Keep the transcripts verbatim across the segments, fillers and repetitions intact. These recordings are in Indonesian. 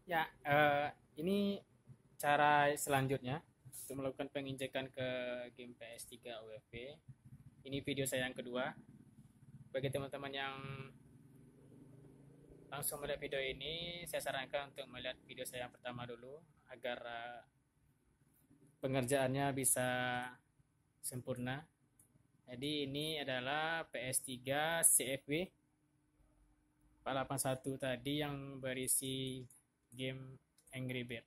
Ya, eh, ini cara selanjutnya untuk melakukan penginjakan ke game P S tiga U E F V. Ini video saya yang kedua. Bagi teman-teman yang langsung melihat video ini, saya sarankan untuk melihat video saya yang pertama dulu agar eh, pengerjaannya bisa sempurna. Jadi ini adalah P S tiga C F W empat delapan satu tadi yang berisi game Angry Bird.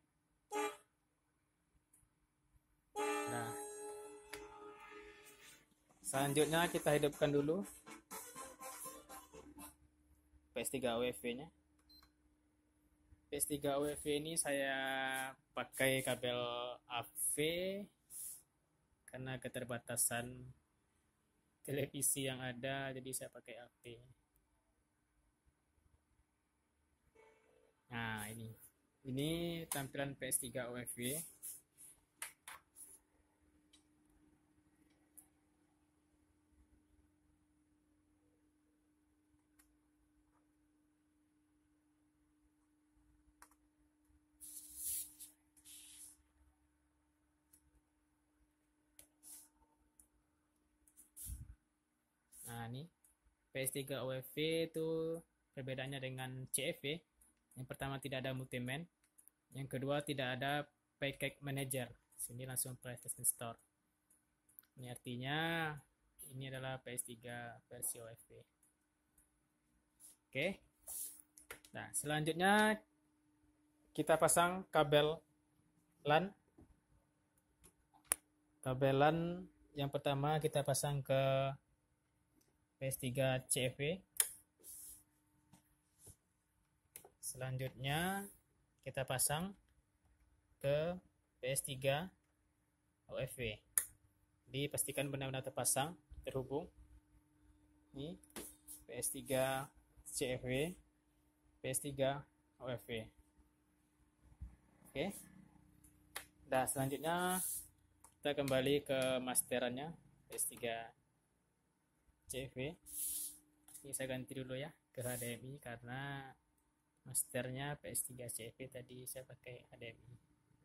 Nah, selanjutnya kita hidupkan dulu P S tiga U E F V-nya. P S tiga U E F V ini saya pakai kabel A V karena keterbatasan televisi yang ada, jadi saya pakai A V. Nah, ini. Ini tampilan P S tiga U E F V. Nah, ini P S tiga U E F V itu perbedaannya dengan C F V. Yang pertama tidak ada multiman, yang kedua tidak ada package manager. Sini langsung PlayStation Store. Ini artinya ini adalah P S tiga versi U E F V. Oke. Nah, selanjutnya kita pasang kabel LAN. Kabel LAN yang pertama kita pasang ke P S tiga C F W. Selanjutnya kita pasang ke P S tiga U E F V. Jadi pastikan benar-benar terpasang, terhubung. Ini P S tiga C F W, P S tiga U E F V. Oke. Nah, selanjutnya kita kembali ke masterannya P S tiga C F W. Ini saya ganti dulu ya ke H D M I karena masternya P S tiga C F W tadi saya pakai H D M I.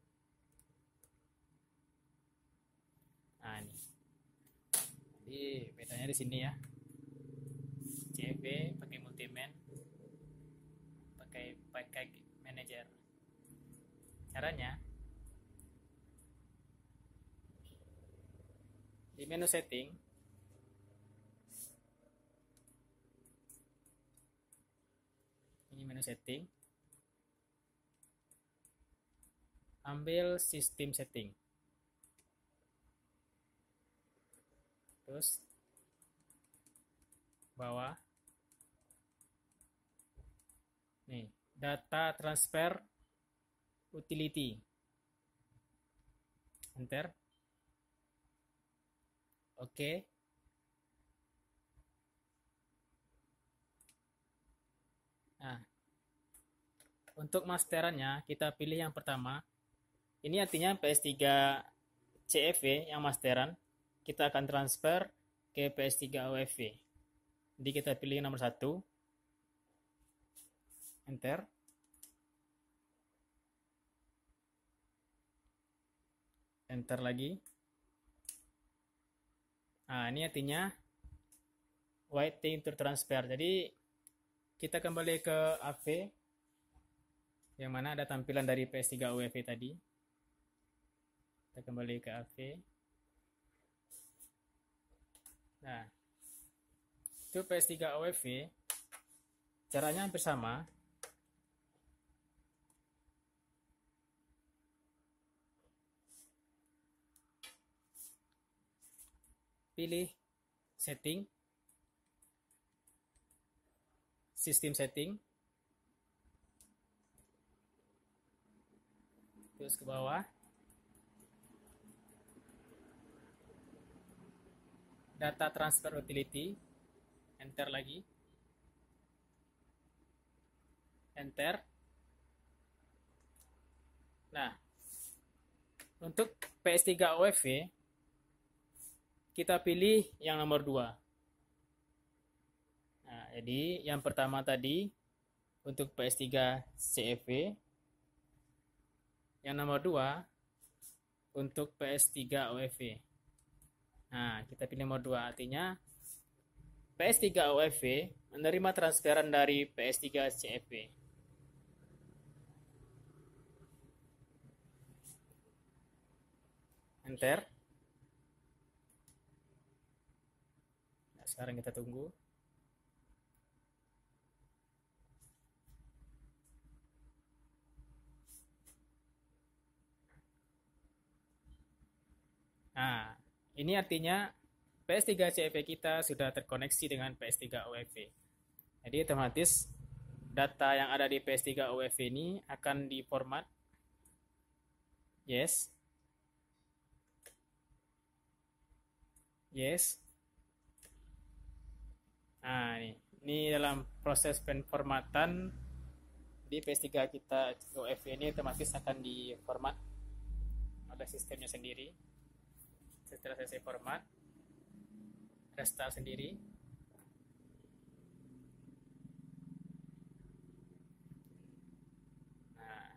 Nah, ini. Jadi bedanya di sini ya. C F W pakai multiman, pakai package manager. Caranya di menu setting ini menu setting, ambil sistem setting, terus bawah nih data transfer utility, enter. Oke. Nah, untuk masterannya kita pilih yang pertama. Ini artinya P S tiga C F W yang masteran kita akan transfer ke P S tiga U E F V. Jadi kita pilih nomor satu, enter. Enter lagi. Nah, ini artinya waiting to transfer. Jadi kita kembali ke A V yang mana ada tampilan dari P S tiga U E F V tadi. Kita kembali ke A V. Nah, itu P S tiga U E F V caranya hampir sama. Pilih setting, sistem setting, terus ke bawah, data transfer utility, enter lagi, enter. Nah, untuk P S tiga U E F V kita pilih yang nomor dua. Nah, jadi yang pertama tadi untuk P S tiga C F W Yang nomor dua untuk P S tiga O F V. Nah, kita pilih nomor dua, artinya P S tiga O F V menerima transferan dari P S tiga C F V. Enter. Nah, sekarang kita tunggu. Nah, ini artinya P S tiga C F V kita sudah terkoneksi dengan P S tiga O F V. Jadi otomatis data yang ada di P S tiga O F V ini akan diformat. Yes. Yes. Nah, ini, ini dalam proses penformatan di P S tiga kita O F V ini otomatis akan diformat oleh sistemnya sendiri. Setelah selesai format, restart sendiri. Nah,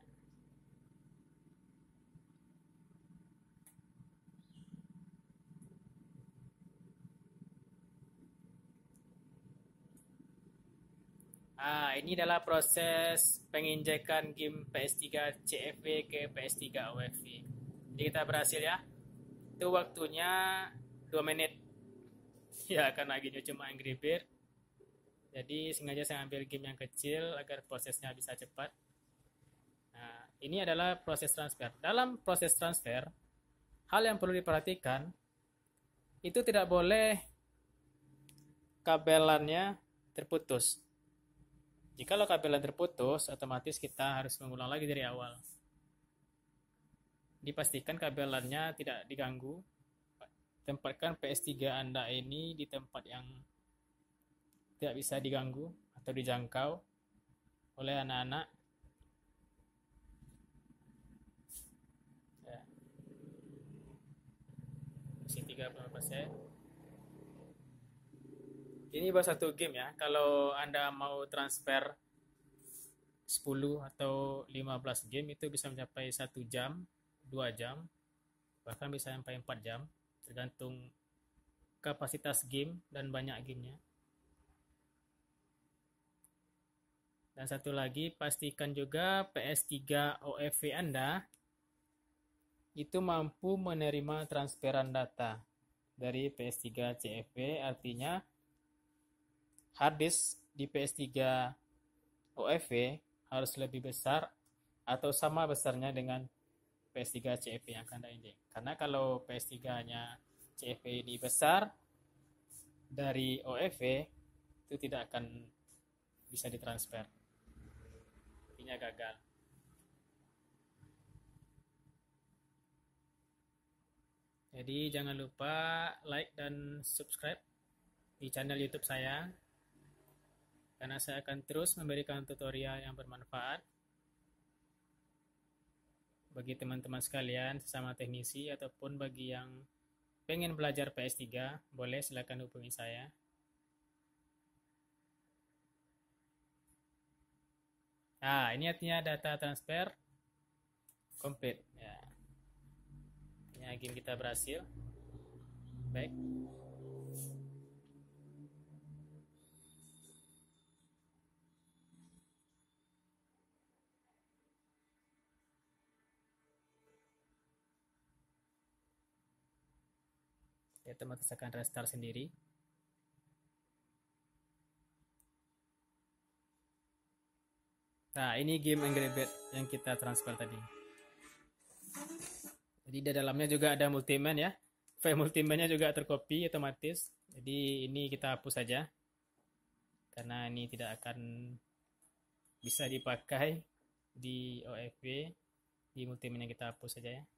ah, ini adalah proses penginjekan game P S tiga C F V ke P S tiga O F V. Jadi kita berhasil ya. Itu waktunya dua menit. Ya, karena gamenya cuma Angry Bird. Jadi sengaja saya ambil game yang kecil agar prosesnya bisa cepat. Nah, ini adalah proses transfer. Dalam proses transfer, hal yang perlu diperhatikan, itu tidak boleh kabelannya terputus. Jikalau kabelan terputus, otomatis kita harus mengulang lagi dari awal. Dipastikan kabelannya tidak diganggu. Tempatkan P S tiga Anda ini di tempat yang tidak bisa diganggu atau dijangkau oleh anak-anak. Ya. Masih tiga puluh persen. Ini baru satu game ya. Kalau Anda mau transfer sepuluh atau lima belas game itu bisa mencapai satu jam, dua jam, bahkan bisa sampai empat jam, tergantung kapasitas game dan banyak gamenya. Dan satu lagi, pastikan juga P S tiga O F V Anda itu mampu menerima transferan data dari P S tiga C F V, artinya hard disk di P S tiga O F V harus lebih besar atau sama besarnya dengan P S tiga C F V yang akan Anda injek. Karena kalau P S tiga-nya C F V ini besar dari O F V, itu tidak akan bisa ditransfer. Artinya gagal. Jadi jangan lupa like dan subscribe di channel YouTube saya, karena saya akan terus memberikan tutorial yang bermanfaat bagi teman-teman sekalian sesama teknisi, ataupun bagi yang pengen belajar P S tiga, boleh silakan hubungi saya. Nah, ini artinya data transfer complete ya. Ini game kita berhasil. Baik. Ya, otomatis akan restart sendiri. Nah, ini game Angry Bird yang kita transfer tadi. Jadi di dalamnya juga ada multiman ya. File multimannya juga tercopy otomatis. Jadi ini kita hapus saja, karena ini tidak akan bisa dipakai di O F V. Di multiman yang kita hapus saja ya.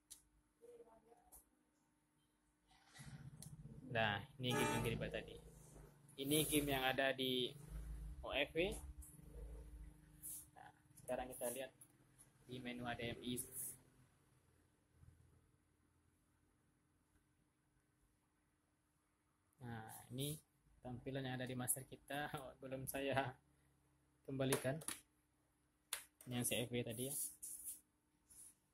Nah, ini game yang Angry Bird tadi. Ini game yang ada di O F V. Nah, sekarang kita lihat di menu H D M I. Nah, ini tampilan yang ada di master kita. Oh, belum saya kembalikan yang C F V tadi ya.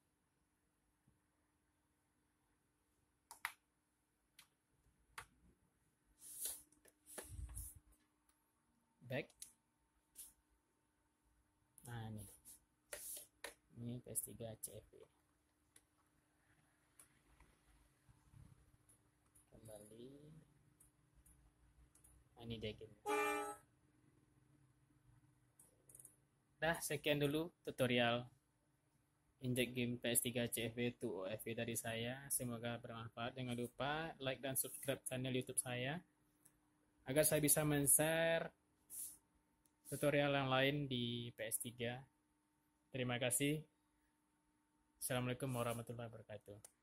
back. Nah ini, ini P S tiga C F V. Kembali. Nah, ini dia game. Dah, sekian dulu tutorial injek game P S tiga C F V to O F V dari saya. Semoga bermanfaat. Jangan lupa like dan subscribe channel YouTube saya agar saya bisa men-share tutorial yang lain di P S tiga. Terima kasih. Assalamualaikum warahmatullahi wabarakatuh.